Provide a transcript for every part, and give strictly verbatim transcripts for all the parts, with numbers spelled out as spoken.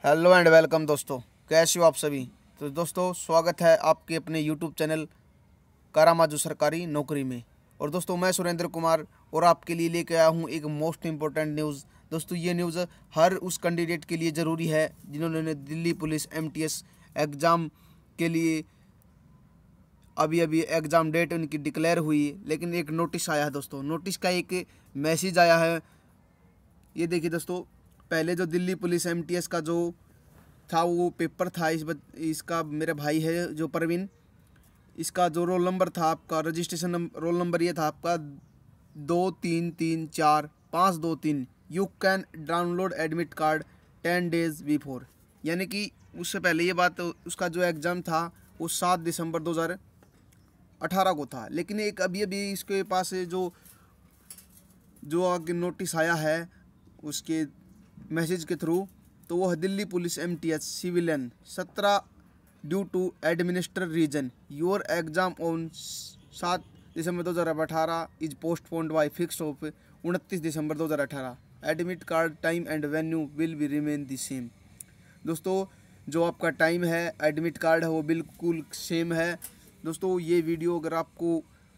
Hello and welcome दोस्तों, कैसे हो आप सभी। तो दोस्तों स्वागत है आपके अपने यूट्यूब चैनल कारामाजू सरकारी नौकरी में। और दोस्तों मैं सुरेंद्र कुमार और आपके लिए लेके आया हूँ एक मोस्ट इम्पोर्टेंट न्यूज़। दोस्तों ये न्यूज़ हर उस कैंडिडेट के लिए ज़रूरी है जिन्होंने दिल्ली पुलिस एमटीएस एग्ज़ाम के लिए अभी अभी एग्ज़ाम डेट उनकी डिक्लेयर हुई, लेकिन एक नोटिस आया है दोस्तों। नोटिस का एक मैसेज आया है, ये देखिए दोस्तों। पहले जो दिल्ली पुलिस एमटीएस का जो था वो पेपर था, इस बच, इसका मेरे भाई है जो परवीन, इसका जो रोल नंबर था आपका रजिस्ट्रेशन रोल नंबर ये था आपका दो तीन तीन चार पाँच दो तीन। You can download admit card ten days before, यानी कि उससे पहले ये बात, उसका जो एग्ज़ाम था वो सात दिसंबर दो हज़ार अठारह को था। लेकिन एक अभी अभी इसके पास जो जो आगे नोटिस आया है उसके मैसेज के थ्रू, तो वो है दिल्ली पुलिस एमटीएस सिविलियन सत्रह due to administrative reason your exam on सात दिसंबर दो हज़ार अठारह is postponed by fix of उनतीस दिसंबर दो हज़ार अठारह। Admit card time and venue will be remain the same. दोस्तों जो आपका टाइम है, एडमिट कार्ड है, वो बिल्कुल सेम है। दोस्तों ये वीडियो अगर आपको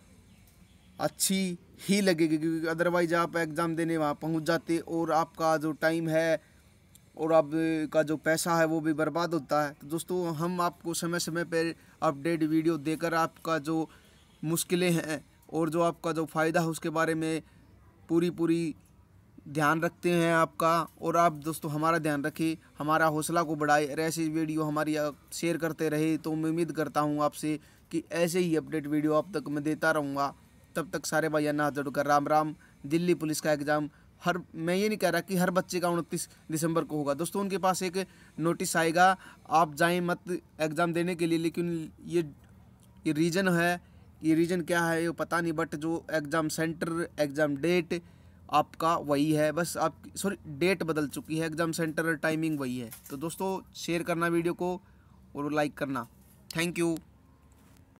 अच्छी ही लगेगी, क्योंकि अदरवाइज आप एग्ज़ाम देने वहाँ पहुँच जाते और आपका जो टाइम है और आपका जो पैसा है वो भी बर्बाद होता है। तो दोस्तों हम आपको समय समय पर अपडेट वीडियो देकर आपका जो मुश्किलें हैं और जो आपका जो फ़ायदा है उसके बारे में पूरी पूरी ध्यान रखते हैं आपका। और आप दोस्तों हमारा ध्यान रखें, हमारा हौसला को बढ़ाए और ऐसी वीडियो हमारी आप शेयर करते रहे। तो मैं उम्मीद करता हूँ आपसे कि ऐसे ही अपडेट वीडियो आप तक मैं देता रहूँगा। तब तक सारे भाइयों हाथ जोड़कर राम राम। दिल्ली पुलिस का एग्ज़ाम हर, मैं ये नहीं कह रहा कि हर बच्चे का उनतीस दिसंबर को होगा दोस्तों। उनके पास एक नोटिस आएगा, आप जाएं मत एग्ज़ाम देने के लिए। लेकिन ये ये रीज़न है, ये रीज़न क्या है ये पता नहीं, बट जो एग्ज़ाम सेंटर एग्ज़ाम डेट आपका वही है, बस आप सॉरी डेट बदल चुकी है, एग्ज़ाम सेंटर टाइमिंग वही है। तो दोस्तों शेयर करना वीडियो को और लाइक करना। Thank you.